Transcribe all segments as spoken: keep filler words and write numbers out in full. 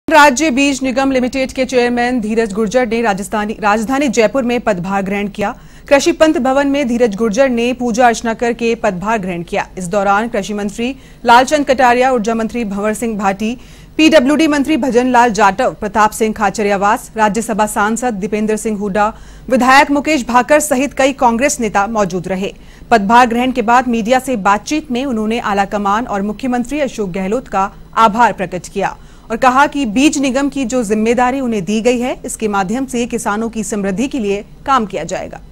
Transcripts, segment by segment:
राज्य बीज निगम लिमिटेड के चेयरमैन धीरज गुर्जर ने राजस्थानी राजधानी जयपुर में पदभार ग्रहण किया। कृषि पंत भवन में धीरज गुर्जर ने पूजा अर्चना करके पदभार ग्रहण किया। इस दौरान कृषि मंत्री लालचंद कटारिया, ऊर्जा मंत्री भंवर सिंह भाटी, पीडब्ल्यूडी मंत्री भजन लाल जाटव, प्रताप सिंह खाचरियावास, राज्यसभा सांसद दीपेंद्र सिंह हुड्डा, विधायक मुकेश भाकर सहित कई कांग्रेस नेता मौजूद रहे। पदभार ग्रहण के बाद मीडिया से बातचीत में उन्होंने आलाकमान और मुख्यमंत्री अशोक गहलोत का आभार प्रकट किया और कहा कि बीज निगम की जो जिम्मेदारी उन्हें दी गई है, इसके माध्यम से किसानों की समृद्धि के लिए काम किया जाएगा।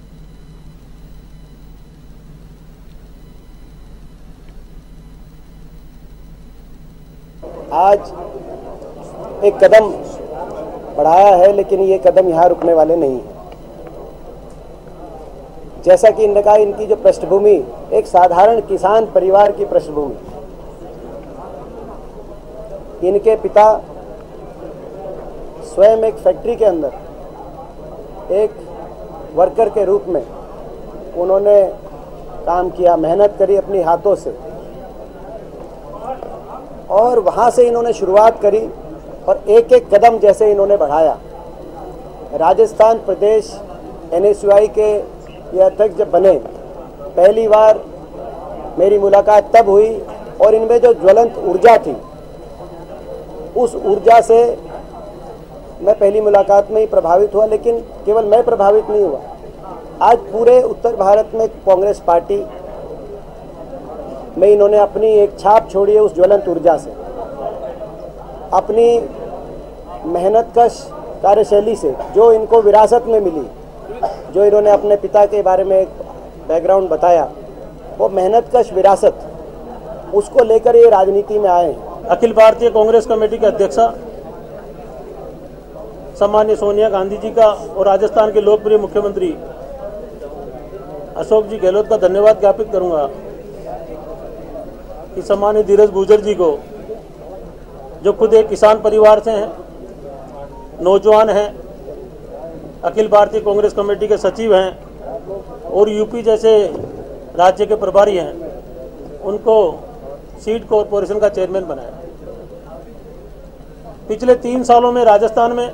आज एक कदम बढ़ाया है, लेकिन ये कदम यहाँ रुकने वाले नहीं हैं। जैसा कि इन्होंने कहा, इनकी जो पृष्ठभूमि एक साधारण किसान परिवार की पृष्ठभूमि, इनके पिता स्वयं एक फैक्ट्री के अंदर एक वर्कर के रूप में उन्होंने काम किया, मेहनत करी अपनी हाथों से, और वहाँ से इन्होंने शुरुआत करी और एक एक कदम जैसे इन्होंने बढ़ाया। राजस्थान प्रदेश एन एस यू आई के ये अध्यक्ष जब बने, पहली बार मेरी मुलाकात तब हुई और इनमें जो ज्वलंत ऊर्जा थी, उस ऊर्जा से मैं पहली मुलाकात में ही प्रभावित हुआ। लेकिन केवल मैं प्रभावित नहीं हुआ, आज पूरे उत्तर भारत में कांग्रेस पार्टी में इन्होंने अपनी एक छाप छोड़ी है। उस ज्वलंत ऊर्जा से, अपनी मेहनतकश कार्यशैली से, जो इनको विरासत में मिली, जो इन्होंने अपने पिता के बारे में एक बैकग्राउंड बताया, वो मेहनतकश विरासत, उसको लेकर ये राजनीति में आए हैं। अखिल भारतीय कांग्रेस कमेटी के अध्यक्षा सम्माननीय सोनिया गांधी जी का और राजस्थान के लोकप्रिय मुख्यमंत्री अशोक जी गहलोत का धन्यवाद ज्ञापित करूंगा कि सम्माननीय धीरज गुर्जर जी को, जो खुद एक किसान परिवार से हैं, नौजवान हैं, अखिल भारतीय कांग्रेस कमेटी के सचिव हैं और यूपी जैसे राज्य के प्रभारी हैं, उनको सीड कॉरपोरेशन का चेयरमैन बनाया। पिछले तीन सालों में राजस्थान में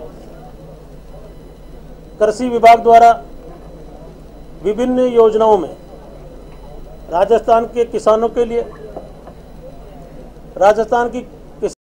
कृषि विभाग द्वारा विभिन्न योजनाओं में राजस्थान के किसानों के लिए, राजस्थान की